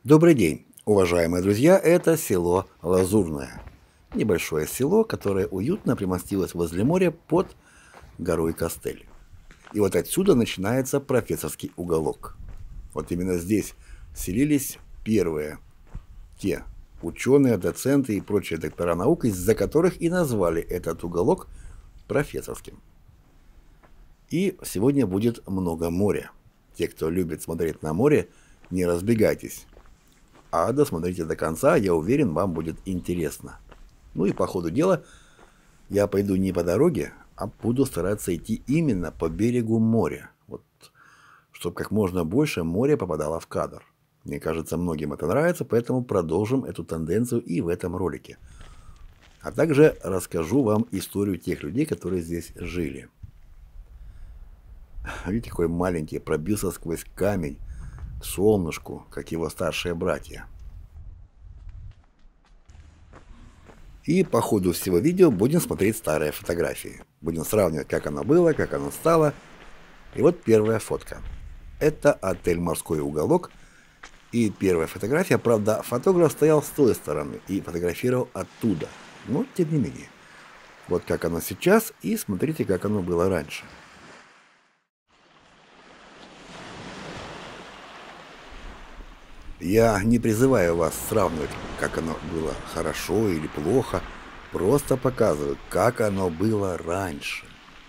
Добрый день, уважаемые друзья, это село Лазурное. Небольшое село, которое уютно примостилось возле моря под горой Костель. И вот отсюда начинается профессорский уголок. Вот именно здесь селились первые те ученые, доценты и прочие доктора наук, из-за которых и назвали этот уголок профессорским. И сегодня будет много моря. Те, кто любит смотреть на море, не разбегайтесь. А досмотрите до конца, я уверен, вам будет интересно. Ну и по ходу дела я пойду не по дороге, а буду стараться идти именно по берегу моря. Вот, чтобы как можно больше моря попадало в кадр. Мне кажется, многим это нравится, поэтому продолжим эту тенденцию и в этом ролике. А также расскажу вам историю тех людей, которые здесь жили. Видите, какой маленький, пробился сквозь камень к солнышку, как его старшие братья. И по ходу всего видео будем смотреть старые фотографии. Будем сравнивать, как оно было, как оно стало. И вот первая фотка. Это отель «Морской уголок». И первая фотография, правда, фотограф стоял с той стороны и фотографировал оттуда. Но тем не менее. Вот как оно сейчас, и смотрите, как оно было раньше. Я не призываю вас сравнивать, как оно было хорошо или плохо, просто показываю, как оно было раньше.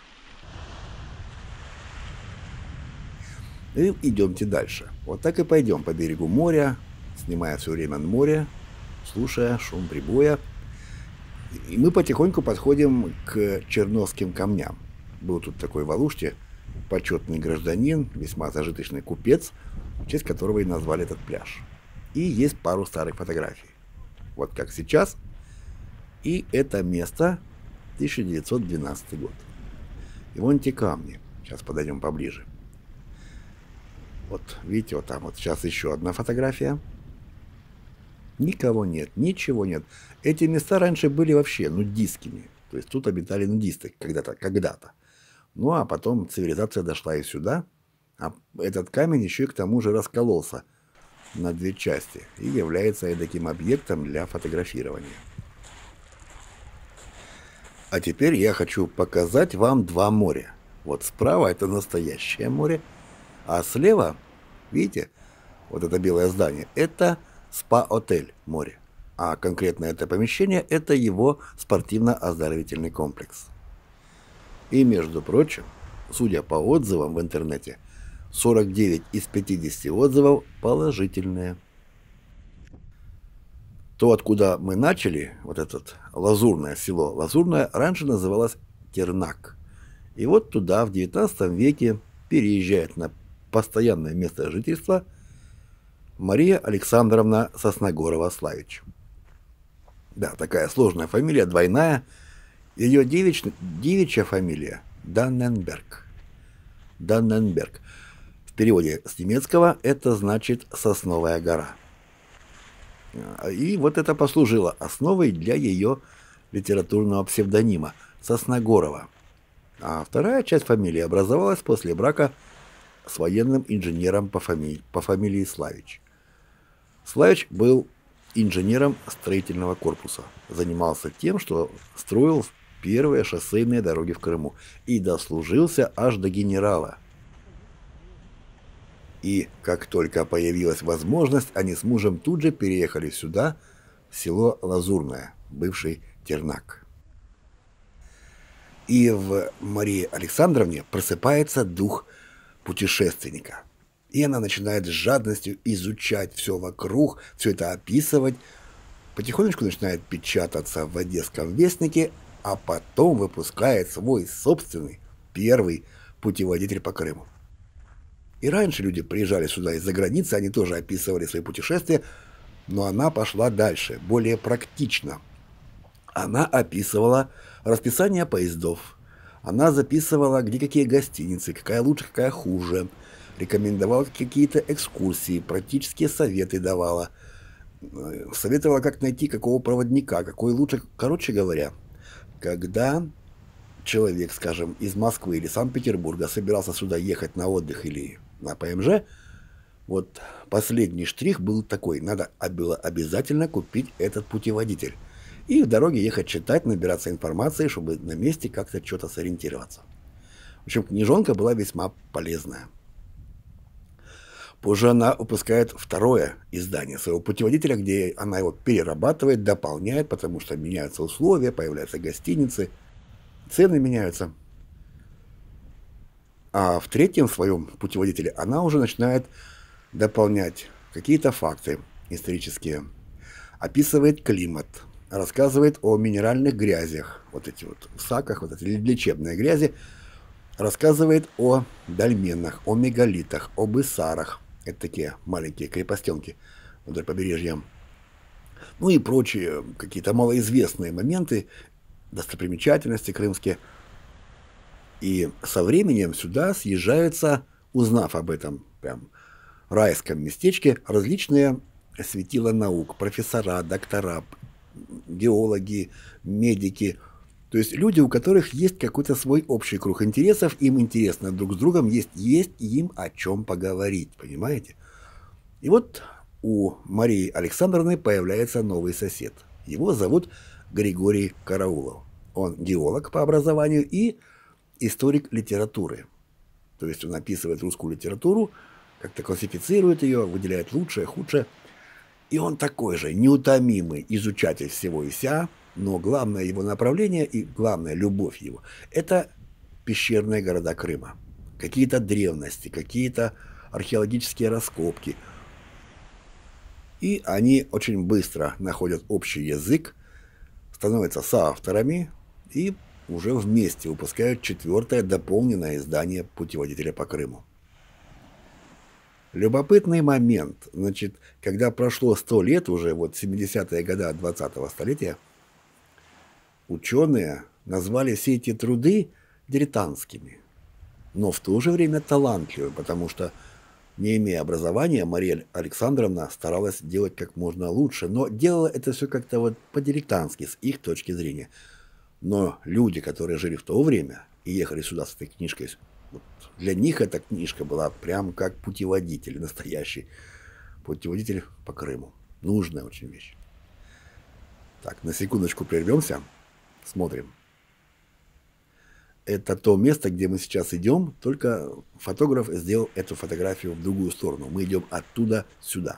И идемте дальше. Вот так и пойдем по берегу моря, снимая все время море, слушая шум прибоя. И мы потихоньку подходим к Черновским камням. Был тут такой в Алуште почетный гражданин, весьма зажиточный купец, в честь которого и назвали этот пляж. И есть пару старых фотографий. Вот как сейчас. И это место 1912 год. И вон те камни. Сейчас подойдем поближе. Вот видите, вот там вот сейчас еще одна фотография. Никого нет, ничего нет. Эти места раньше были вообще нудистскими. То есть тут обитали нудисты когда-то. Ну а потом цивилизация дошла и сюда. А этот камень еще и к тому же раскололся на две части и является таким объектом для фотографирования. А теперь я хочу показать вам два моря. Вот справа это настоящее море, а слева, видите, вот это белое здание, это спа-отель море. А конкретно это помещение, это его спортивно-оздоровительный комплекс. И, между прочим, судя по отзывам в интернете, 49 из 50 отзывов положительные. То, откуда мы начали, вот этот Лазурное село, Лазурное раньше называлось Тернак. И вот туда в 19 веке переезжает на постоянное место жительства Мария Александровна Сосногорова-Славич. Да, такая сложная фамилия, двойная. Ее девичья фамилия Данненберг. Данненберг. В переводе с немецкого это значит «сосновая гора». И вот это послужило основой для ее литературного псевдонима Сосногорова. А вторая часть фамилии образовалась после брака с военным инженером по фамилии Славич. Славич был инженером строительного корпуса. Занимался тем, что строил первые шоссейные дороги в Крыму. И дослужился аж до генерала. И как только появилась возможность, они с мужем тут же переехали сюда, в село Лазурное, бывший Тернак. И в Марии Александровне просыпается дух путешественника. И она начинает с жадностью изучать все вокруг, все это описывать. Потихонечку начинает печататься в Одесском вестнике, а потом выпускает свой собственный первый путеводитель по Крыму. И раньше люди приезжали сюда из-за границы, они тоже описывали свои путешествия, но она пошла дальше, более практично. Она описывала расписание поездов, она записывала, где какие гостиницы, какая лучше, какая хуже, рекомендовала какие-то экскурсии, практические советы давала, советовала, как найти какого проводника, какой лучше. Короче говоря, когда человек, скажем, из Москвы или Санкт-Петербурга собирался сюда ехать на отдых или на ПМЖ, Вот последний штрих был такой. Надо было обязательно купить этот путеводитель. И в дороге ехать читать, набираться информации, чтобы на месте как-то что-то сориентироваться. В общем, книжонка была весьма полезная. Позже она выпускает второе издание своего путеводителя, где она его перерабатывает, дополняет, потому что меняются условия, появляются гостиницы, цены меняются. А в третьем своем путеводителе она уже начинает дополнять какие-то факты исторические, описывает климат, рассказывает о минеральных грязях, вот эти вот саках, вот эти лечебные грязи, рассказывает о дольменах, о мегалитах, об иссарах. Это такие маленькие крепостенки вдоль побережья. Ну и прочие какие-то малоизвестные моменты, достопримечательности крымские. И со временем сюда съезжаются, узнав об этом прям райском местечке, различные светила наук, профессора, доктора, геологи, медики. То есть люди, у которых есть какой-то свой общий круг интересов, им интересно друг с другом, есть им о чем поговорить, понимаете? И вот у Марии Александровны появляется новый сосед. Его зовут Григорий Караулов. Он геолог по образованию и историк литературы. То есть он описывает русскую литературу, как-то классифицирует ее, выделяет лучшее, худшее. И он такой же неутомимый изучатель всего и вся, но главное его направление и главная любовь его – это пещерные города Крыма. Какие-то древности, какие-то археологические раскопки. И они очень быстро находят общий язык, становятся соавторами и уже вместе выпускают четвертое дополненное издание путеводителя по Крыму. Любопытный момент. Значит, когда прошло 100 лет, уже вот 70-е годы 20-го столетия, ученые назвали все эти труды дилетантскими, но в то же время талантливыми, потому что, не имея образования, Мария Александровна старалась делать как можно лучше, но делала это все как-то вот по-дилетантски, с их точки зрения. Но люди, которые жили в то время и ехали сюда с этой книжкой, вот для них эта книжка была прям как путеводитель, настоящий путеводитель по Крыму. Нужная очень вещь. Так, на секундочку прервемся. Смотрим. Это то место, где мы сейчас идем, только фотограф сделал эту фотографию в другую сторону. Мы идем оттуда сюда.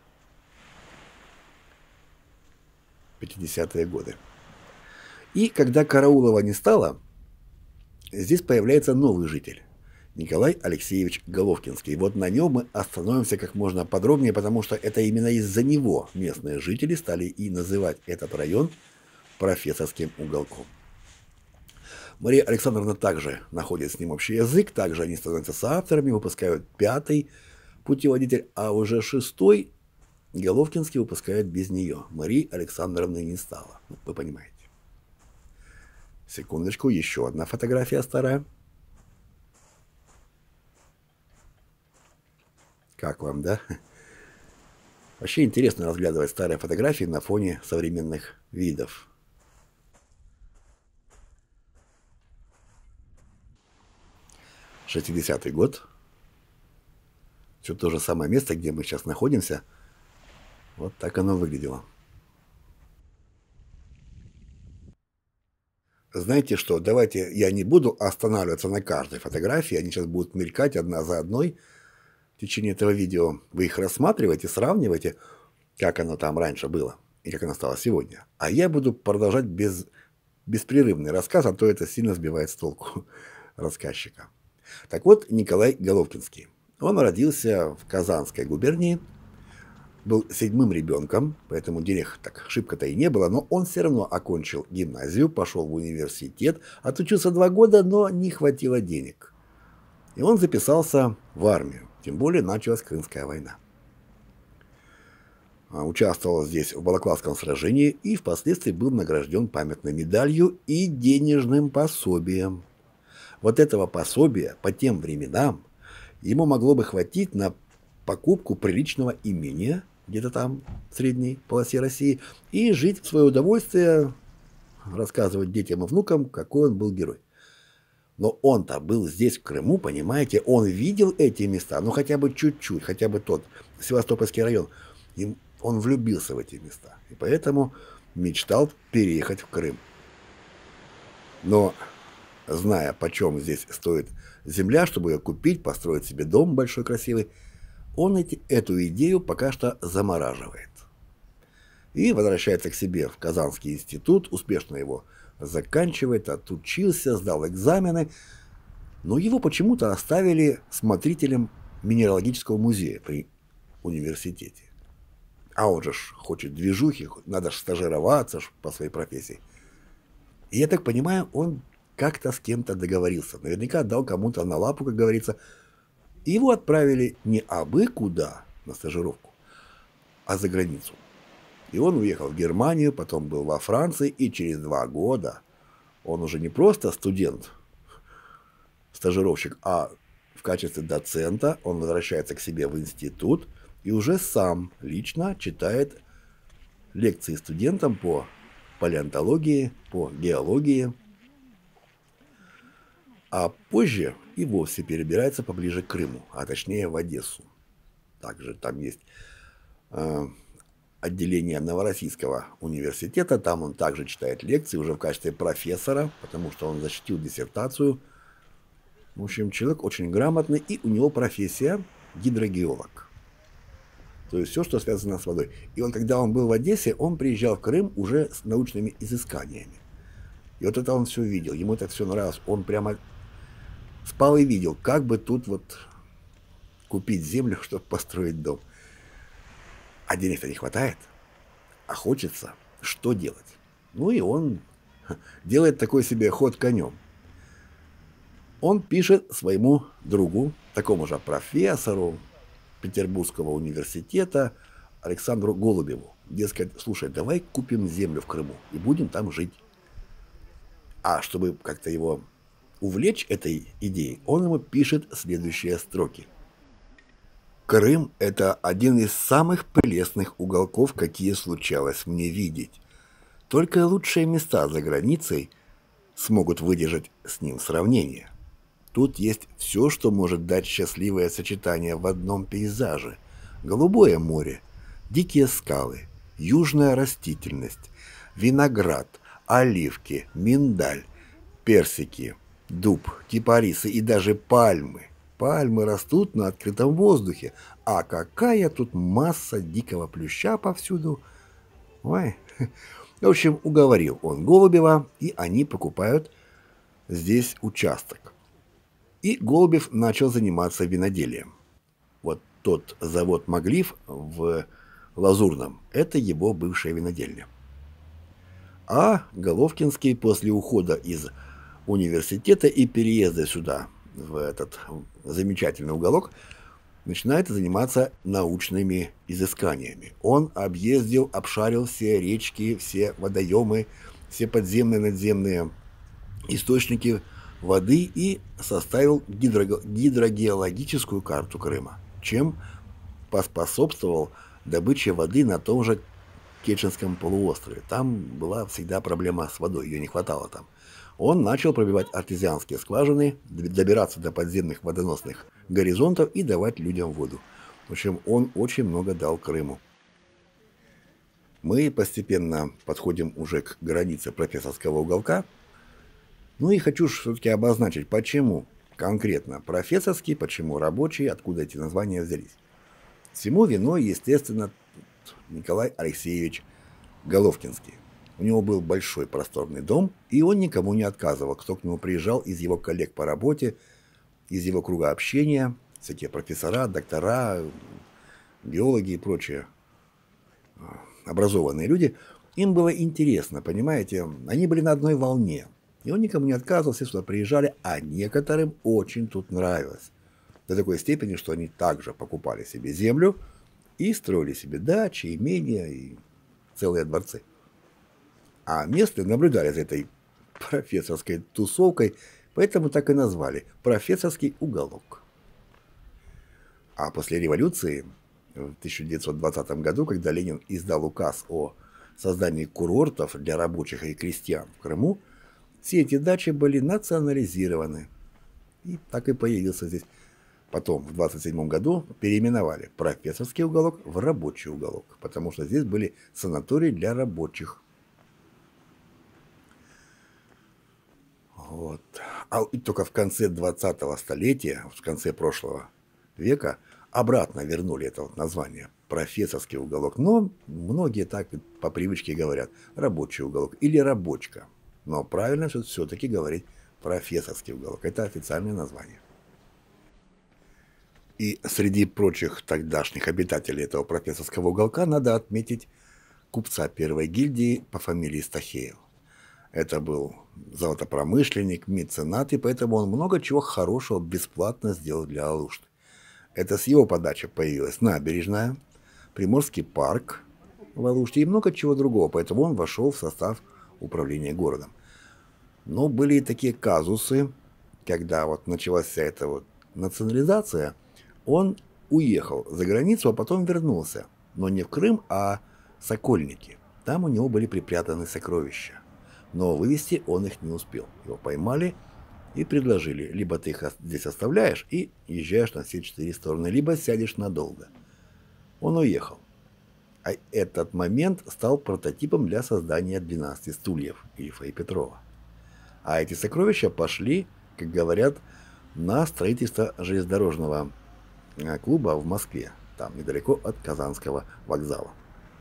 50-е годы. И когда Караулова не стало, здесь появляется новый житель. Николай Алексеевич Головкинский. Вот на нем мы остановимся как можно подробнее, потому что это именно из-за него местные жители стали и называть этот район профессорским уголком. Мария Александровна также находит с ним общий язык, также они становятся соавторами, выпускают 5-й путеводитель, а уже 6-й Головкинский выпускает без нее. Марии Александровны не стало. Вы понимаете. Секундочку, еще одна фотография старая. Как вам, да? Вообще интересно разглядывать старые фотографии на фоне современных видов. Шестидесятый год. Все то же самое место, где мы сейчас находимся. Вот так оно выглядело. Знаете что, давайте я не буду останавливаться на каждой фотографии, они сейчас будут мелькать одна за одной. В течение этого видео вы их рассматриваете, сравниваете, как оно там раньше было и как оно стало сегодня. А я буду продолжать беспрерывный рассказ, а то это сильно сбивает с толку рассказчика. Так вот, Николай Головкинский. Он родился в Казанской губернии, был 7-м ребенком, поэтому денег так шибко-то и не было, но он все равно окончил гимназию, пошел в университет, отучился 2 года, но не хватило денег. И он записался в армию, тем более началась Крымская война. Участвовал здесь в Балаклавском сражении и впоследствии был награжден памятной медалью и денежным пособием. Вот этого пособия по тем временам ему могло бы хватить на покупку приличного имения, где-то там в средней полосе России, и жить в свое удовольствие, рассказывать детям и внукам, какой он был герой. Но он-то был здесь, в Крыму, понимаете, он видел эти места, ну хотя бы чуть-чуть, хотя бы тот Севастопольский район. И он влюбился в эти места. И поэтому мечтал переехать в Крым. Но, зная, почем здесь стоит земля, чтобы ее купить, построить себе дом большой, красивый, он эту идею пока что замораживает. И возвращается к себе в Казанский институт, успешно его заканчивает, отучился, сдал экзамены, но его почему-то оставили смотрителем Минералогического музея при университете. А он же хочет движухи, надо же стажироваться по своей профессии. И я так понимаю, он как-то с кем-то договорился. Наверняка дал кому-то на лапу, как говорится. И его отправили не абы куда на стажировку, а за границу. И он уехал в Германию, потом был во Франции, и через 2 года он уже не просто студент, стажировщик, а в качестве доцента он возвращается к себе в институт и уже сам лично читает лекции студентам по палеонтологии, по геологии, а позже и вовсе перебирается поближе к Крыму, а точнее в Одессу. Также там есть отделение Новороссийского университета, там он также читает лекции уже в качестве профессора, потому что он защитил диссертацию. В общем, человек очень грамотный, и у него профессия гидрогеолог. То есть все, что связано с водой. И он, когда он был в Одессе, он приезжал в Крым уже с научными изысканиями. И вот это он все видел, ему это все нравилось. Он прямо спал и видел, как бы тут вот купить землю, чтобы построить дом. А денег-то не хватает, а хочется. Что делать? Ну и он делает такой себе ход конем. Он пишет своему другу, такому же профессору Петербургского университета, Александру Голубеву. Дескать, слушай, давай купим землю в Крыму и будем там жить. А чтобы как-то его увлечь этой идеей, он ему пишет следующие строки. Крым – это один из самых прелестных уголков, какие случалось мне видеть. Только лучшие места за границей смогут выдержать с ним сравнение. Тут есть все, что может дать счастливое сочетание в одном пейзаже. Голубое море, дикие скалы, южная растительность, виноград, оливки, миндаль, персики, дуб, кипарисы и даже пальмы. Пальмы растут на открытом воздухе, а какая тут масса дикого плюща повсюду. Ой. В общем, уговорил он Голубева, и они покупают здесь участок. И Голубев начал заниматься виноделием. Вот тот завод «Маглиф» в Лазурном – это его бывшая винодельня. А Головкинский после ухода из университета и переезда сюда, в этот замечательный уголок, начинает заниматься научными изысканиями. Он обшарил все речки, все водоемы, все подземные, надземные источники воды и составил гидрогеологическую карту Крыма, чем поспособствовал добыче воды на том же Керченском полуострове. Там была всегда проблема с водой, ее не хватало там. Он начал пробивать артезианские скважины, добираться до подземных водоносных горизонтов и давать людям воду. В общем, он очень много дал Крыму. Мы постепенно подходим уже к границе профессорского уголка. Ну и хочу все-таки обозначить, почему конкретно профессорский, почему рабочий, откуда эти названия взялись. Всему виной, естественно, Николай Алексеевич Головкинский. У него был большой просторный дом, и он никому не отказывал, кто к нему приезжал из его коллег по работе, из его круга общения, всякие профессора, доктора, биологи и прочие образованные люди. Им было интересно, понимаете, они были на одной волне. И он никому не отказывал, все сюда приезжали, а некоторым очень тут нравилось. До такой степени, что они также покупали себе землю и строили себе дачи, имения и целые дворцы. А местные наблюдали за этой профессорской тусовкой, поэтому так и назвали «профессорский уголок». А после революции, в 1920 году, когда Ленин издал указ о создании курортов для рабочих и крестьян в Крыму, Все эти дачи были национализированы. И так и появился здесь. Потом, в 27 году, переименовали профессорский уголок в рабочий уголок, потому что здесь были санатории для рабочих. Вот. И только в конце 20-го столетия, в конце прошлого века, обратно вернули это вот название профессорский уголок. Но многие так по привычке говорят рабочий уголок или рабочка. Но правильно все-таки говорить профессорский уголок. Это официальное название. И среди прочих тогдашних обитателей этого профессорского уголка надо отметить купца первой гильдии по фамилии Стахеев. Это был золотопромышленник, меценат, и поэтому он много чего хорошего бесплатно сделал для Алушты. Это с его подачи появилась набережная, Приморский парк в Алуште и много чего другого, поэтому он вошел в состав управления городом. Но были и такие казусы, когда вот началась вся эта вот национализация, он уехал за границу, а потом вернулся. Но не в Крым, а в Сокольники. Там у него были припрятаны сокровища. Но вывести он их не успел. Его поймали и предложили, либо ты их здесь оставляешь и езжаешь на все 4 стороны, либо сядешь надолго. Он уехал. А этот момент стал прототипом для создания 12 стульев Ильфа и Петрова. А эти сокровища пошли, как говорят, на строительство железнодорожного клуба в Москве, там недалеко от Казанского вокзала.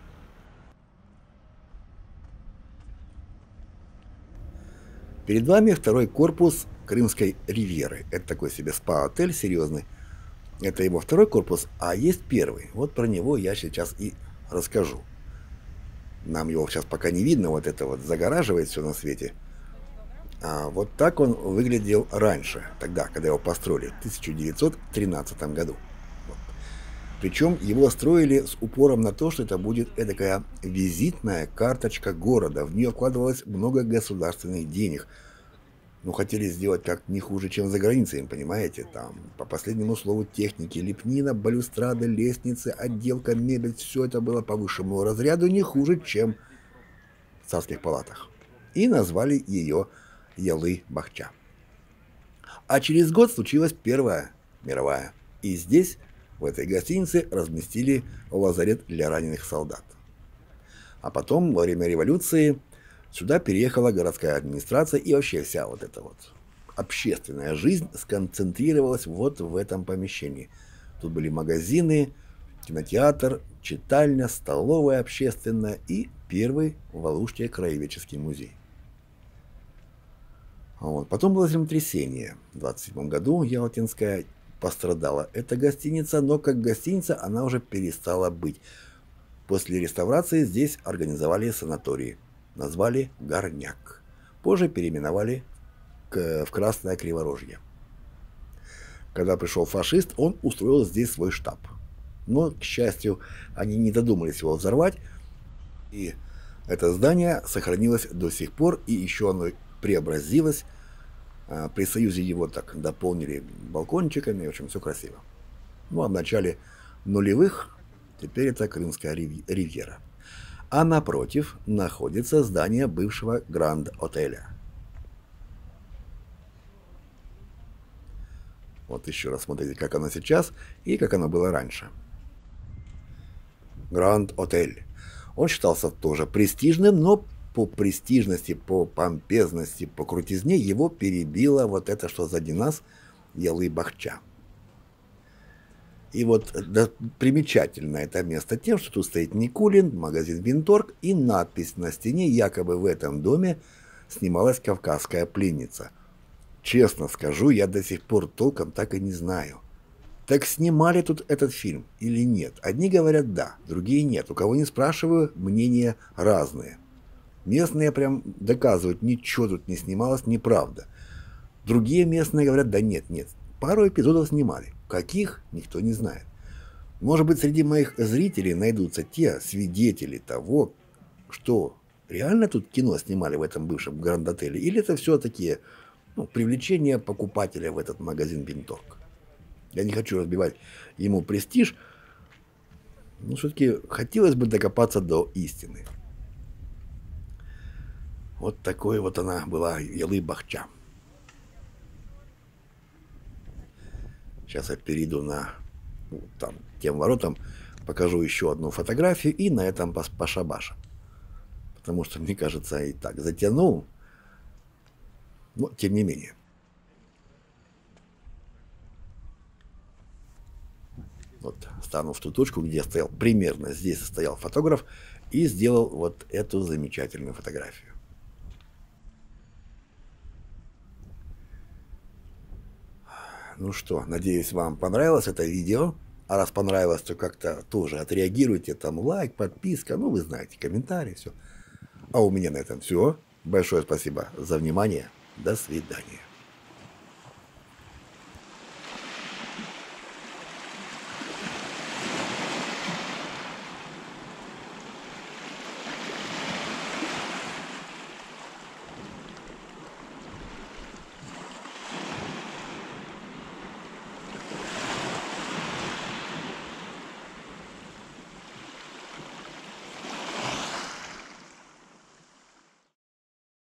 Перед вами второй корпус Крымской ривьеры. Это такой себе спа-отель серьезный. Это его второй корпус, а есть первый. Вот про него я сейчас и расскажу. Нам его сейчас пока не видно, вот это вот загораживает все на свете. А вот так он выглядел раньше, тогда, когда его построили, в 1913 году. Вот. Причем его строили с упором на то, что это будет эдакая визитная карточка города. В нее вкладывалось много государственных денег. Ну, хотели сделать как не хуже, чем за границей, понимаете? Там, по последнему слову техники, лепнина, балюстрады, лестницы, отделка, мебель, все это было по высшему разряду не хуже, чем в царских палатах. И назвали ее Ялы-Бахча. А через год случилась Первая мировая. И здесь, в этой гостинице, разместили лазарет для раненых солдат. А потом, во время революции, сюда переехала городская администрация, и вообще вся вот эта вот общественная жизнь сконцентрировалась вот в этом помещении. Тут были магазины, кинотеатр, читальня, столовая общественная и первый в Алуште краеведческий музей. Вот. Потом было землетрясение. В 1927 году Ялтинская пострадала. Эта гостиница, но как гостиница она уже перестала быть. После реставрации здесь организовали санатории. Назвали «Горняк». Позже переименовали в Красное Криворожье. Когда пришел фашист, он устроил здесь свой штаб. Но, к счастью, они не додумались его взорвать. И это здание сохранилось до сих пор, и еще оно преобразилось. При Союзе его так дополнили балкончиками, в общем, все красиво. Ну, а в начале нулевых теперь это Крымская ривьера. А напротив находится здание бывшего Гранд-отеля. Вот еще раз смотрите, как оно сейчас и как оно было раньше. Гранд-отель. Он считался тоже престижным, но по престижности, по помпезности, по крутизне его перебило вот это, что сзади нас, Ялы-Бахча. И вот да, примечательно это место тем, что тут стоит Никулин, магазин Винторг и надпись на стене, якобы в этом доме снималась «Кавказская пленница». Честно скажу, я до сих пор толком так и не знаю. Так снимали тут этот фильм или нет? Одни говорят да, другие нет. У кого не спрашиваю, мнения разные. Местные прям доказывают, ничего тут не снималось, неправда. Другие местные говорят, да нет, пару эпизодов снимали. Каких, никто не знает. Может быть, среди моих зрителей найдутся те свидетели того, что реально тут кино снимали в этом бывшем Гранд-отеле, или это все-таки привлечение покупателя в этот магазин Винторг. Я не хочу разбивать ему престиж, но все-таки хотелось бы докопаться до истины. Вот такой вот она была, Ялы-Бахча. Сейчас я перейду на там, тем воротам, покажу еще одну фотографию и на этом пошабаша. Потому что, мне кажется, и так затянул. Но тем не менее. Вот стану в ту точку, где стоял, примерно здесь стоял фотограф, и сделал вот эту замечательную фотографию. Ну что, надеюсь, вам понравилось это видео. А раз понравилось, то как-то тоже отреагируйте. Там лайк, подписка, ну вы знаете, комментарий, все. А у меня на этом все. Большое спасибо за внимание. До свидания.